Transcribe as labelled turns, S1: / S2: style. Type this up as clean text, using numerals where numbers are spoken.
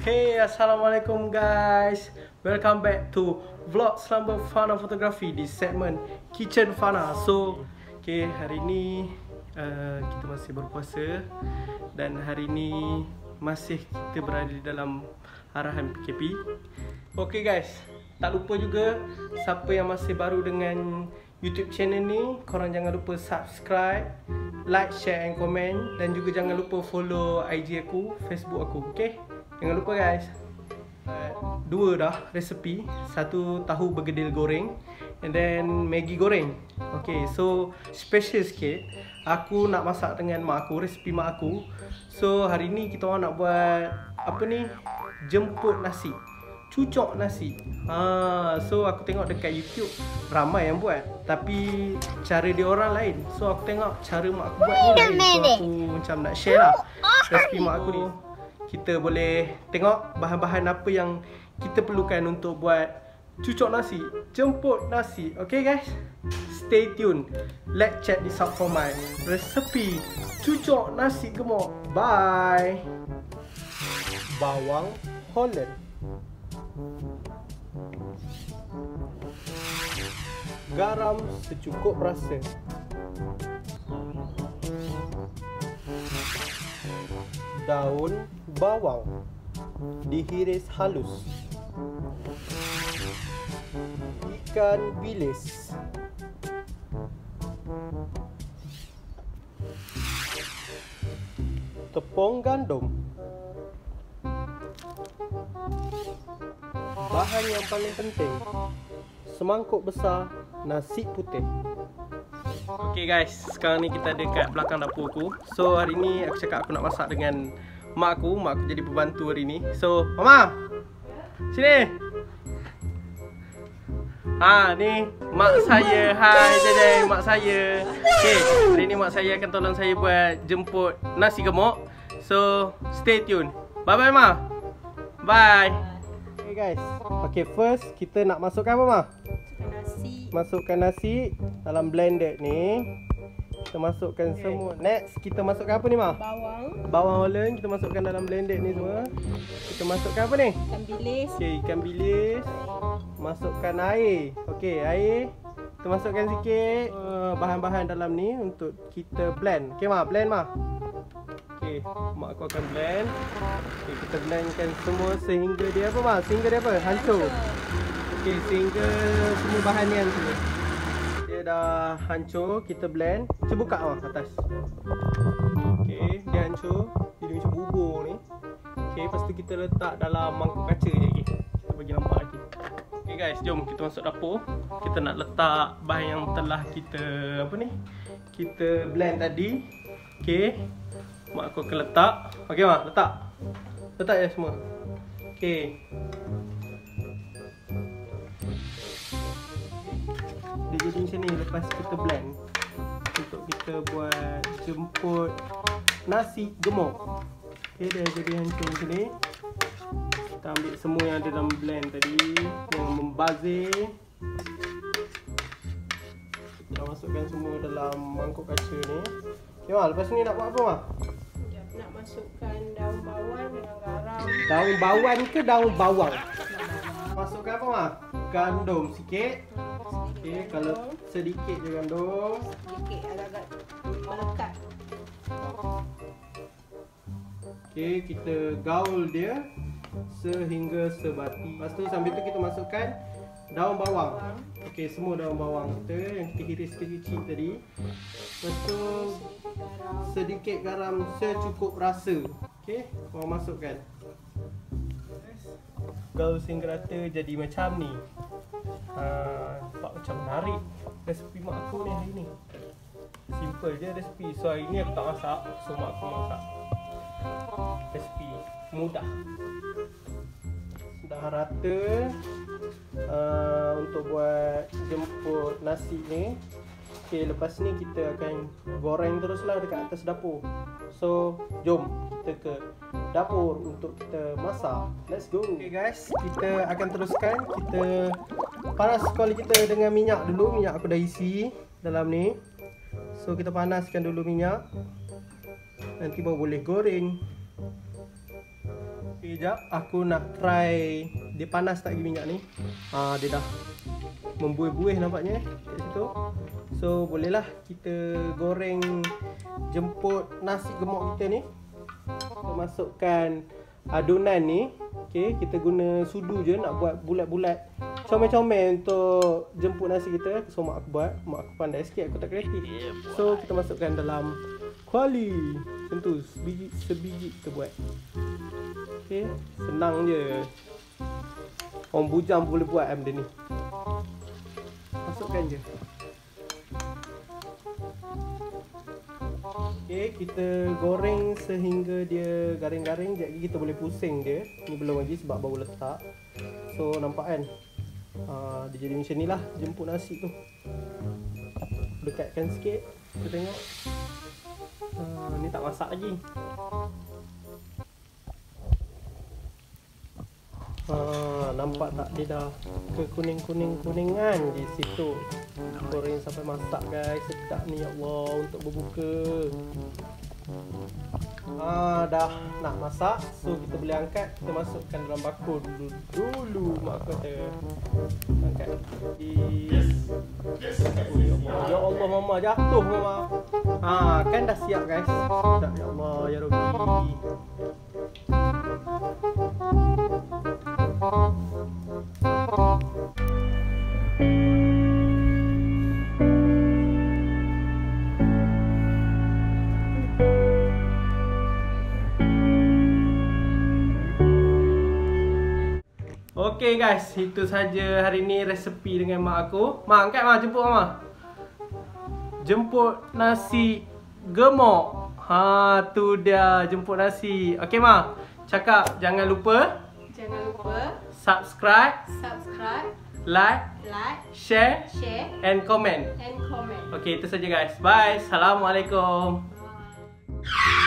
S1: Hey, assalamualaikum guys. Welcome back to vlog Slumber Fana Photography di segmen Kitchen Fana. So, hari ni kita masih berpuasa dan hari ni masih kita berada di dalam arahan PKP. Guys, tak lupa juga siapa yang masih baru dengan YouTube channel ni, korang jangan lupa subscribe, like, share and comment, dan juga jangan lupa follow IG aku, Facebook aku, okay? Jangan lupa guys. Dua dah resepi, satu tahu bergedil goreng and then Maggi goreng. Okay, so special sikit, aku nak masak dengan mak aku, resepi mak aku. So hari ni kita orang nak buat apa ni? Jemput nasi, cucok nasi. So aku tengok dekat YouTube ramai yang buat, tapi cara dia orang lain. So aku tengok cara mak aku buat ni lain. So aku macam nak share lah resepi mak aku ni. Kita boleh tengok bahan-bahan apa yang kita perlukan untuk buat cucok nasi, jemput nasi. Okay guys, stay tune. Let's check this out for my recipe cucok nasi gemuk. Bye. Bawang Holland, garam secukup rasa, daun bawang dihiris halus, ikan bilis, tepung gandum. Bahan yang paling penting, semangkuk besar nasi putih. Okay guys, sekarang ni kita ada kat belakang dapur aku. So hari ni aku cakap aku nak masak dengan mak aku. Mak aku jadi pembantu hari ni. So Mama, sini. Ni mak saya. Hai Jadai, mak saya. Okay, hari ni mak saya akan tolong saya buat jemput nasi gemuk. So stay tune. Bye bye Ma. Bye. Okay guys, okay, first kita nak masukkan apa Ma? Masukkan nasi dalam blender ni. Kita masukkan semua. Next kita masukkan apa ni Ma? Bawang Holland kita masukkan dalam blender ni semua. Kita masukkan apa ni? Ikan bilis. Okey, ikan bilis. Masukkan air. Okey, air. Kita masukkan sikit bahan-bahan dalam ni untuk kita blend. Okey Ma, blend Ma. Okey, mak aku akan blend. Okey, kita blendkan semua sehingga dia apa Ma? Sehingga dia apa? Hancur. Okey, sehingga semua bahan ni hancur. Dia dah hancur, kita blend. Cuba buka atas. Okey, dia hancur. Dia macam bubur ni. Okey, lepas tu kita letak dalam mangkuk kaca je lagi. Kita bagi nampak lagi. Okey guys, jom kita masuk dapur. Kita nak letak bahan yang telah kita apa ni? Kita blend tadi. Okey. Mak aku akan letak. Okey mak, letak. Letak je semua. Okey. Dia jadi macam ni lepas kita blend untuk kita buat jemput nasi gemuk. Okay, dia jadi hancur macam ni. Kita ambil semua yang ada dalam blend tadi yang membazir. Kita masukkan semua dalam mangkuk kaca ni. Okay Ma, lepas ni nak buat apa Ma?
S2: Nak masukkan daun bawang dengan garam.
S1: Daun bawang ke daun bawang? Masukkan apa Ma? Gandum sikit. Okey, kalau sedikit je gandum.
S2: Sedikit, agak-agak melekat.
S1: Okey, kita gaul dia sehingga sebati. Lepas tu sambil tu kita masukkan daun bawang. Okey, semua daun bawang kita yang kita hiris kecil tadi. Lepas tu sedikit garam secukup rasa. Okey, korang masukkan. Gaul sehingga rata jadi macam ni. Nampak macam menarik resepi mak aku ni hari ni. Simple je resepi. So hari ni aku tak masak, so mak aku masak. Resepi mudah. Dah rata untuk buat jemput nasi ni. Okay, lepas ni kita akan goreng teruslah dekat atas dapur. So jom kita ke dapur untuk kita masak. Let's go. Okay guys, kita akan teruskan. Kita panas kuali kita dengan minyak dulu. Minyak aku dah isi dalam ni. So kita panaskan dulu minyak. Nanti baru boleh goreng. Okay, jap. Aku nak try. Dia panas tak lagi minyak ni? Dia dah membuih-buih nampaknya kat situ. So, bolehlah kita goreng jemput nasi gemuk kita ni. Kita masukkan adunan ni. Okay, kita guna sudu je nak buat bulat-bulat. Comel-comel untuk jemput nasi kita. So, mak aku buat. Mak aku pandai sikit, aku tak kreatif. So, kita masukkan dalam kuali. Macam tu, sebiji kita buat. Okay, senang je. Orang bujang boleh buat benda ni. Masukkan je. Okay, kita goreng sehingga dia garing-garing. Sekejap lagi kita boleh pusing dia. Ni belum lagi sebab baru letak. So, nampak kan? Dia jadi macam ni lah jemput nasi tu. Dekatkan sikit. Kita tengok. Ni tak masak lagi. Nampak tak dia dah ke kuningan di situ. Goreng sampai masak guys. Sedap ni ya Allah untuk berbuka. Dah nak masak. So kita boleh angkat. Kita masukkan dalam bakul dulu mak kata. Angkat. Ya Allah mama jatuh mama. Kan dah siap guys. Sedap ya Allah ya Rabbi. Okay guys, itu saja hari ni resepi dengan mak aku. Mak, angkat mak, jemput mama. Jemput nasi gemuk. Tu dia, jemput nasi. Okay mak, cakap jangan lupa subscribe, like, share and comment. Okay, itu saja guys. Bye. Assalamualaikum.
S2: Bye.